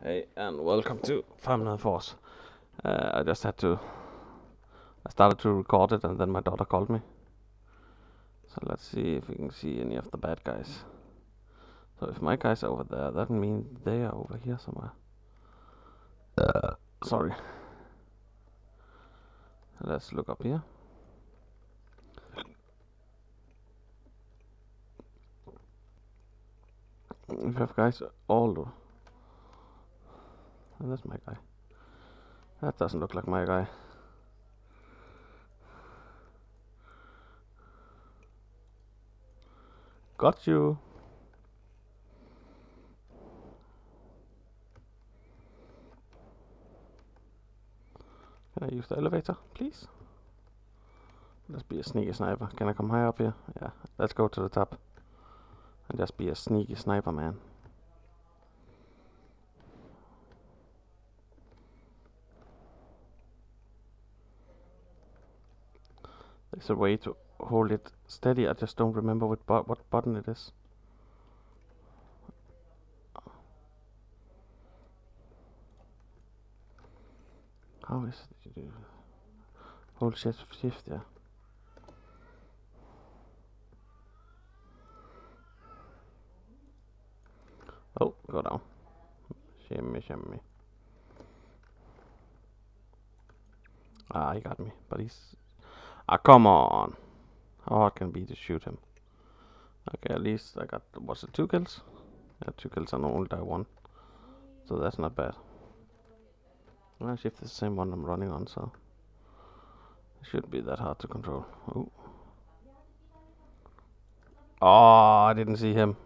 Hey, and welcome to Family Force. I just had to. I started to record it, and then my daughter called me. So let's see if we can see any of the bad guys. So if my guys are over there, that means they are over here somewhere. Sorry. Let's look up here. We have guys all over. Oh, that's my guy. That doesn't look like my guy. Got you. Can I use the elevator, please? Let's be a sneaky sniper. Can I come high up here? Yeah. Let's go to the top. And just be a sneaky sniper, man. There's a way to hold it steady. I just don't remember what button it is. How is it? You do hold shift, yeah. Oh, go down. Shimmy, shimmy. Ah, he got me. But he's... Ah, come on. How hard can it be to shoot him? Okay, at least I got... Was it 2 kills? Yeah, 2 kills and I only die 1. So that's not bad. Well, shift is the same one I'm running on, so... It shouldn't be that hard to control. Ooh. Oh, I didn't see him.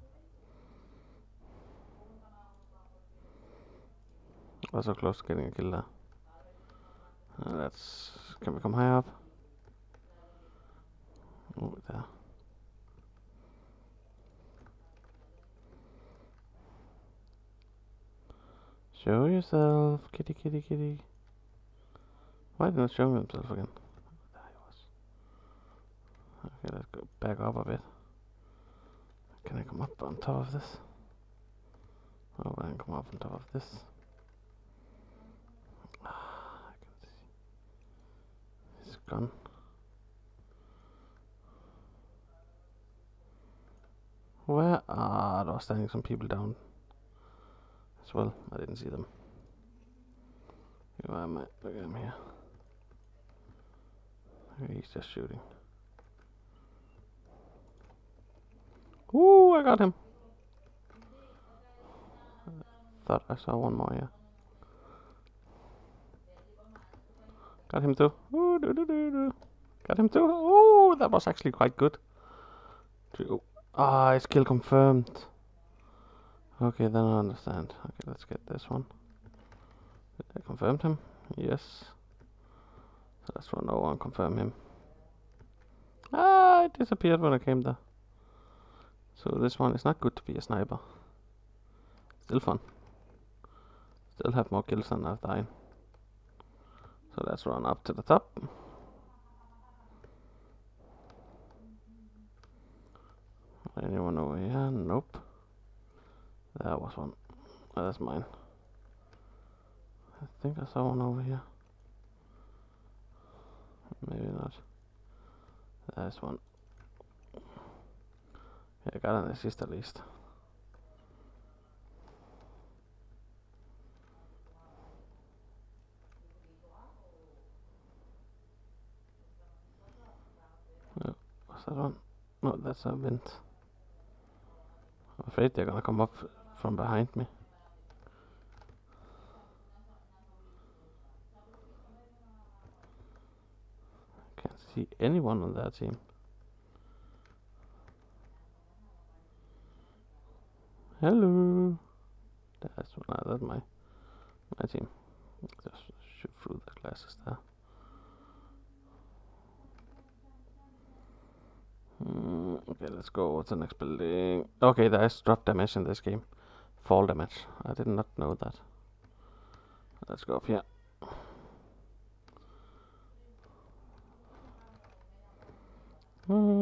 I was so close to getting a kill there. Let's... Can we come high up? Oh, there. Show yourself, kitty, kitty, kitty. Why didn't it show himself again? There he was. Okay, let's go back up a bit. Can I come up on top of this? Oh, I can come up on top of this. I can see his gun. Where are there standing some people down as well? I didn't see them. Where am I? Look at him here. He's just shooting. Ooh, I got him. Thought I saw one more, yeah. Got him too. Ooh, got him too. Ooh, that was actually quite good. Ah, his kill confirmed. Okay, then I understand. Okay, let's get this one. I confirmed him. Yes. So let's run over and confirm him. Ah, it disappeared when I came there. So this one is not good to be a sniper. Still fun. Still have more kills than I've died. So let's run up to the top. Anyone over here? Nope. There was one. Oh, that's mine. I think I saw one over here. Maybe not. There's one. Yeah, I got an assist at least. Oh, what's that one? No, that's a vent. I'm afraid they're gonna come up from behind me. Can't see anyone on that team. Hello. That's my team. Just shoot through the glasses there. Okay, let's go. What's the next building? Okay, there is drop damage in this game. Fall damage. I did not know that. Let's go up here.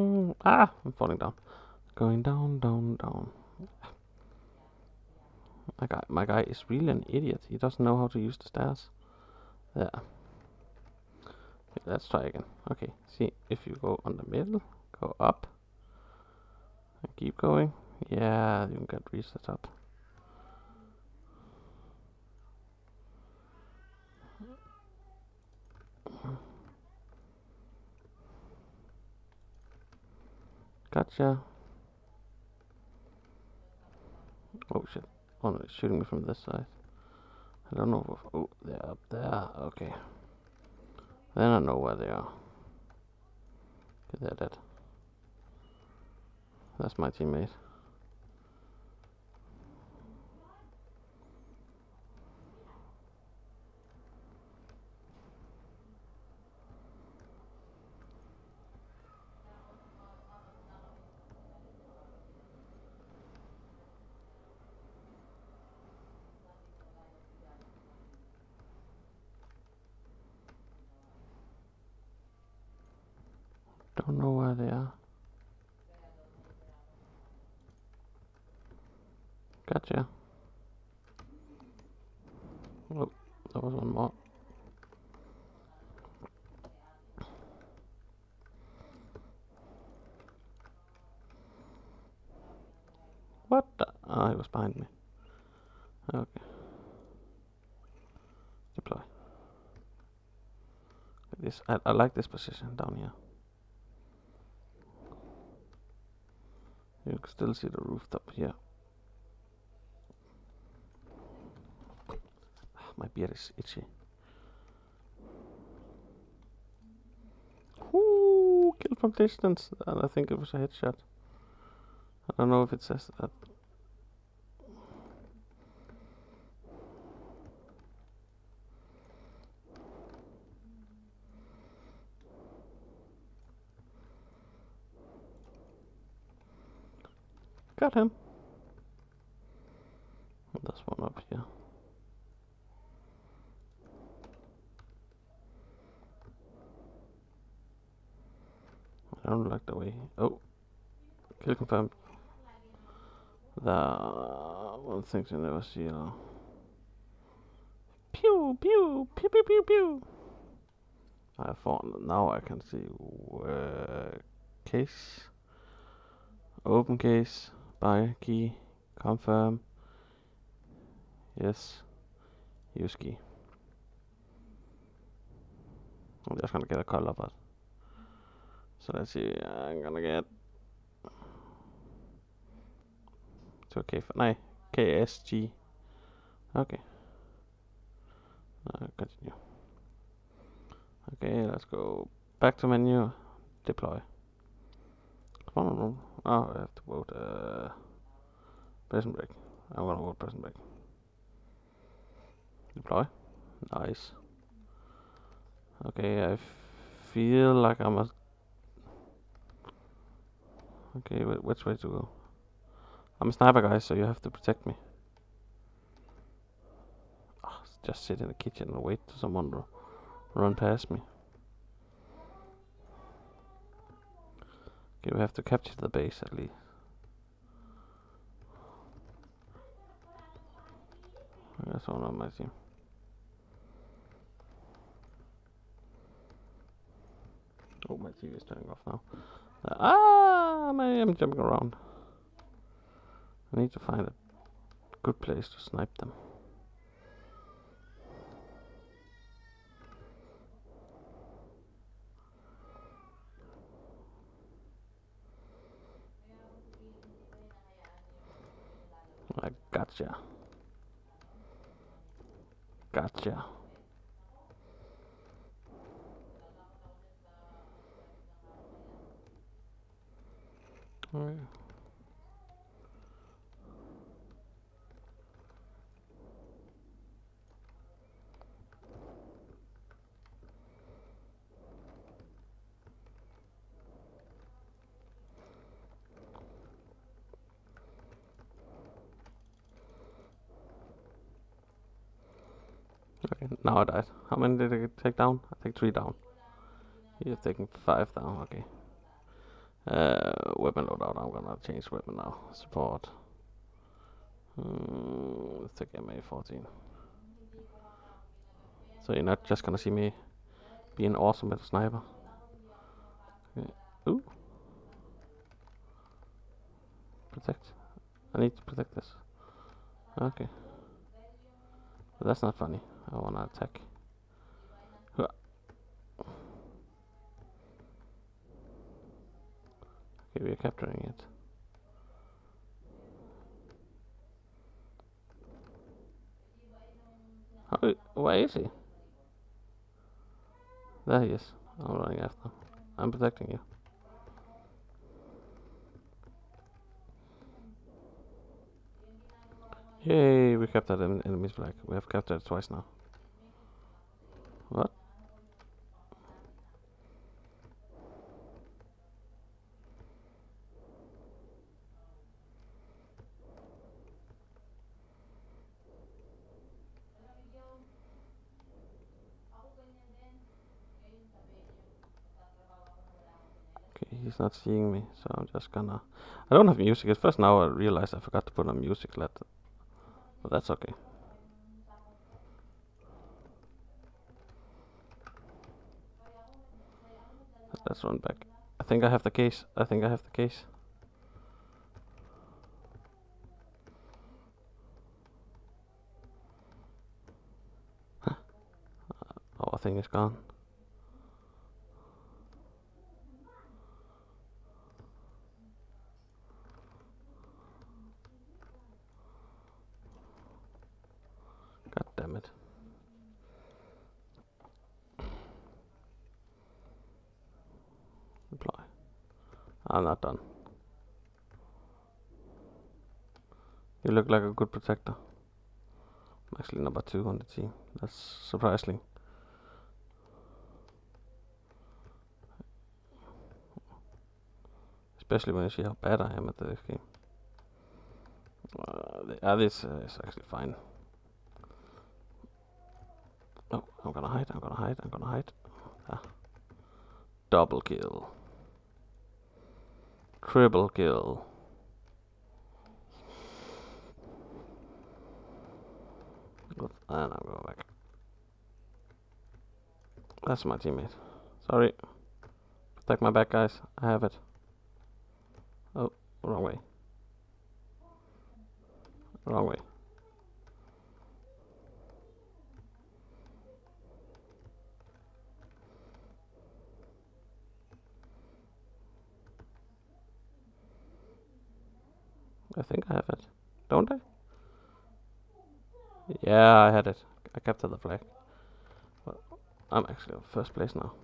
I'm falling down. Going down, down, down. My guy is really an idiot. He doesn't know how to use the stairs. There. Okay, let's try again. Okay, see, if you go on the middle, go up, and keep going. Yeah, you can get reach the top. Gotcha. Oh shit. Oh no, it's shooting me from this side. I don't know if... Oh, they're up there. Okay. Then I know where they are. Okay, they're dead. That's my teammate. Don't know where they are. Gotcha. Oh, there was one more. What the? Oh, he was behind me. Okay. Deploy. This, I like this position down here. You can still see the rooftop here. My beard is itchy. Ooh, kill from distance. And I think it was a headshot. I don't know if it says that. Got him. There's one up here. I don't like the way. Oh, kill confirmed. The one thing you never see. Pew pew pew pew pew pew. I found now I can see case, open case, buy key, confirm. Yes, use key. I'm just gonna get a color, but so let's see. I'm gonna get to a KSG. Okay. Continue. Okay, let's go back to menu, deploy. Come on. Oh, I have to vote prison break. I'm gonna vote prison break. Deploy. Nice. Okay, I feel like I must. Okay, which way to go? I'm a sniper, guy, so you have to protect me. Oh, just sit in the kitchen and wait for someone to run past me. Okay, we have to capture the base at least. That's one on my team. Oh, my TV is turning off now. I'm jumping around. I need to find a good place to snipe them. I gotcha. Gotcha. Alright. Okay, now I died. How many did I take down? I think 3 down. You're taking 5 down, okay. Weapon loadout, I'm gonna change weapon now. Support. Let's take MA14. So you're not just gonna see me being awesome with a sniper. Okay. Ooh. Protect. I need to protect this. Okay. But that's not funny. I wanna attack. Okay, we're capturing it. Where is he? There he is. I'm running after him. I'm protecting you. Yay, we captured an enemy's flag. We have captured it twice now. What? Okay, he's not seeing me, so I'm just gonna... I don't have music. At first now I realized I forgot to put on music. But that's okay. Let's run back. I think I have the case. I think I have the case. Our thing is gone. God damn it. Deploy. I'm not done. You look like a good protector. I'm actually number 2 on the team. That's surprising. Especially when you see how bad I am at this game. This is actually fine. Oh, I'm gonna hide, I'm gonna hide, I'm gonna hide. Ah. Double kill. Triple kill. Good. And I'm going back. That's my teammate. Sorry. Protect my back, guys. I have it. Oh, wrong way. Wrong way. I think I have it. Don't I? Yeah, I had it. I captured the flag. But I'm actually on first place now.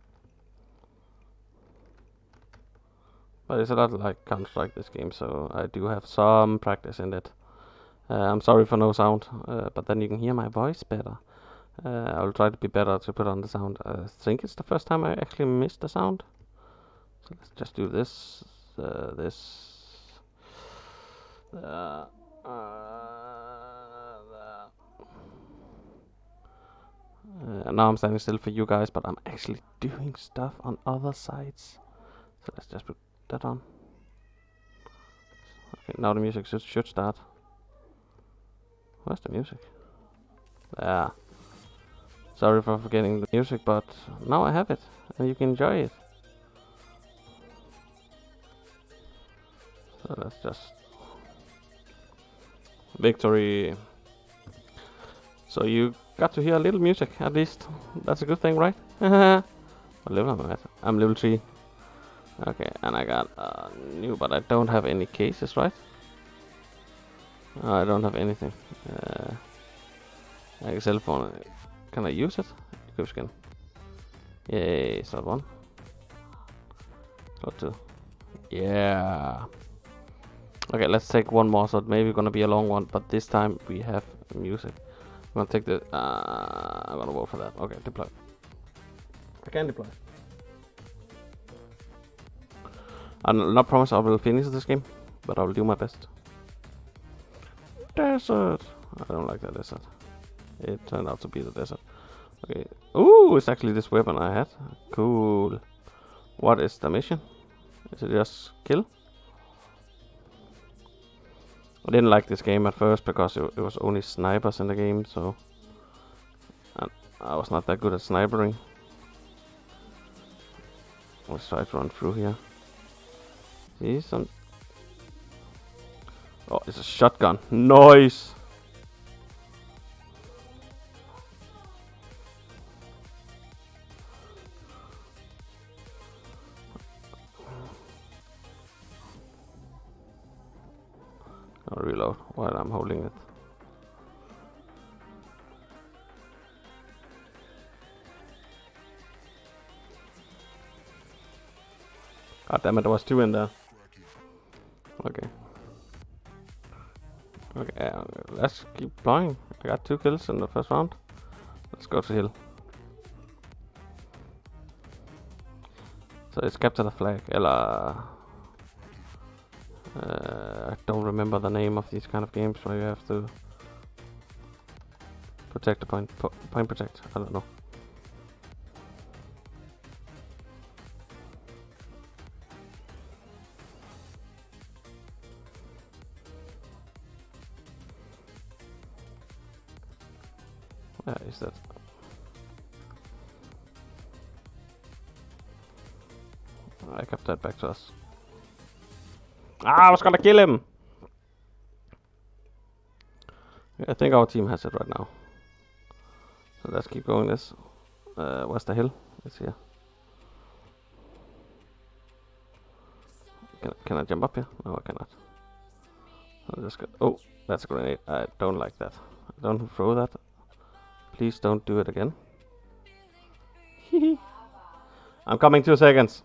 But it's a lot like Counter-Strike this game, so I do have some practice in it. I'm sorry for no sound, but then you can hear my voice better. I will try to be better to put on the sound. I think it's the first time I actually missed the sound. So let's just do this, now I'm standing still for you guys, but I'm actually doing stuff on other sides. So let's just put that on. Okay, now the music should start. Where's the music? There. Sorry for forgetting the music, but now I have it, and you can enjoy it. So let's just... Victory! So you got to hear a little music, at least. That's a good thing, right? What level am I at? I'm level 3. Okay, and I got new, but I don't have any cases, right? I don't have anything. Like a cell phone. Can I use it? Equip skin. Yay, slot 1. Slot 2. Yeah. Okay, let's take one more. So it maybe gonna be a long one, but this time we have music. I'm gonna take the. I'm gonna vote for that. Okay, deploy. I can deploy. I'll not promise I will finish this game, but I will do my best. Desert. I don't like that desert. It turned out to be the desert. Okay. Ooh, it's actually this weapon I had. Cool. What is the mission? Is it just kill? I didn't like this game at first because it was only snipers in the game, so I was not that good at snipering. Let's try to run through here. See some... Oh, it's a shotgun. Nice! I'll reload while I'm holding it. God damn it, there was 2 in there. Okay. Okay, let's keep playing. I got 2 kills in the first round. Let's go to hill. So it's capture the flag. I don't remember the name of these kind of games where you have to protect the point. Point protect. I don't know. Is that? I kept that back to us. Ah, I was gonna kill him! I think our team has it right now. So let's keep going this. Where's the hill? It's here. Can I jump up here? No, I cannot. I'll just go. Oh, that's a grenade. I don't like that. Don't throw that. Please don't do it again. I'm coming 2 seconds.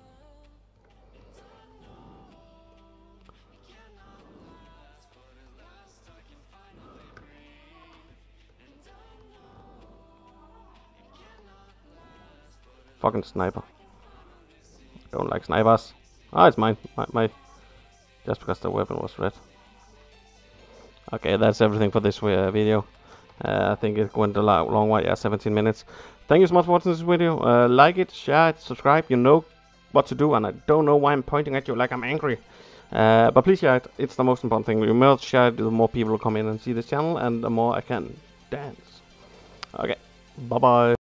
Fucking sniper. I don't like snipers. Ah, it's mine. My just because the weapon was red. Okay, that's everything for this video. I think it went a long while. Yeah, 17 minutes. Thank you so much for watching this video. Like it, share it, subscribe. You know what to do, and I don't know why I'm pointing at you like I'm angry. But please share it. It's the most important thing. The more share it, the more people will come in and see this channel, and the more I can dance. Okay, bye bye.